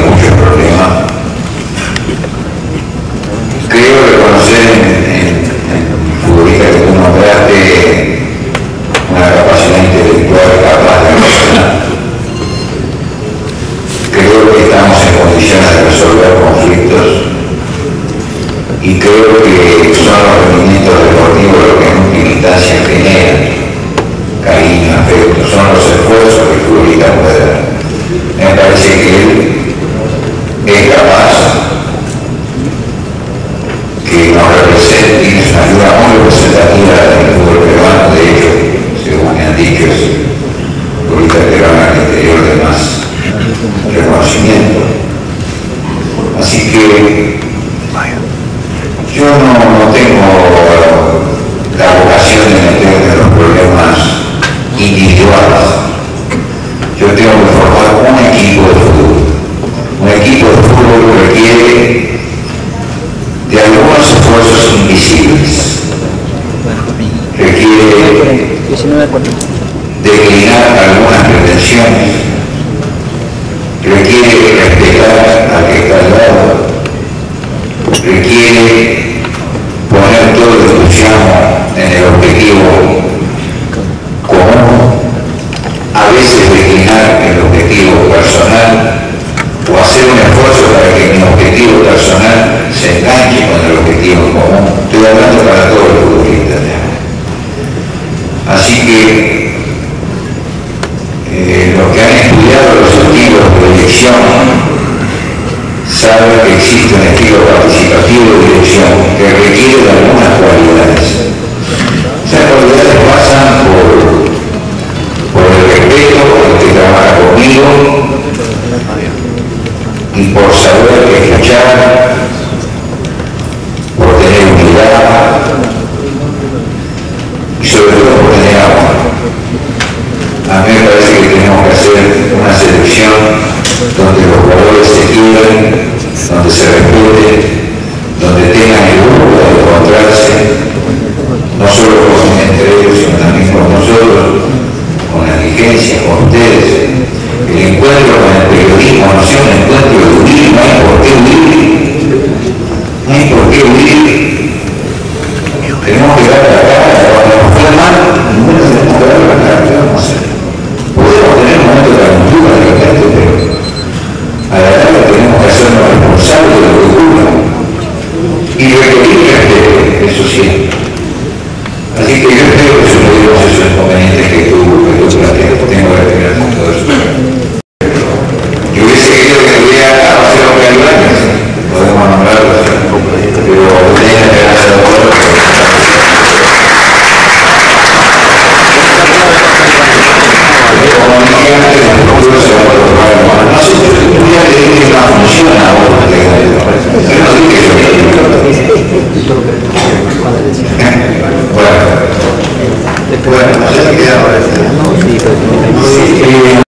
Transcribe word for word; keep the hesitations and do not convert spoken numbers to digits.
muchos problemas. Creo reconocer en, en, en el futbolista que tú nombraste una capacidad intelectual capaz de reaccionar. Creo que estamos en condiciones de resolver conflictos y creo que son los rendimientos deportivos los que en última instancia generan cariño, afecto, son los esfuerzos que el futbolista puede dar. Me parece que él es capaz, que nos representa, tiene una ayuda muy representativa del fútbol peruano. De hecho, según me han dicho, es el futbolista peruano al interior de más reconocimiento. Así que yo no, no tengo la vocación de meterme en los problemas individuales. Yo tengo que formar un equipo de fútbol. Un equipo de fútbol requiere de algunos esfuerzos invisibles. Requiere declinar algunas pretensiones. Requiere respetar al que está al lado. Requiere poner todo el entusiasmo en el objetivo común, a veces declinar el objetivo personal o hacer un esfuerzo para que mi objetivo personal se enganche con el objetivo común. Estoy hablando para todos los futbolistas. Así que eh, los que han estudiado los estilos de proyección saben que existe un estilo participativo de dirección que requiere de algunas cualidades. Esas cualidades pasan por, por el respeto por el que trabaja conmigo y por saber escuchar, por tener humildad y sobre todo por tener amor. A mí me parece que tenemos que hacer una selección donde los jugadores se quiebren, donde se respeten, donde tengan el gusto de encontrarse, no solo con, entre ellos, sino también con nosotros, con la dirigencia, con ustedes. El encuentro con el periodismo no sea un encuentro de huir, no hay por qué huir, no hay por qué huir. Tenemos que dar la cara, cuando nos fue mal, ninguna tenemos que dar la cara, ¿qué vamos a hacer? Podemos tener un momento de calentura de repente, pero a la larga tenemos que hacernos responsables de lo que ocurra y requerir respeto, eso sí. Así que yo creo que suprimimos esos inconvenientes que tú, que tú planteas. Tengo que terminar con todo eso. Yo hubiese querido que tuviera acá, no sé lo que hay años, podemos nombrarlo, pero tenía que haber dado todo. No sé si tuviera que decir que no funciona ahora, pero no dije eso. Bueno, bueno, no sé si queda ahora.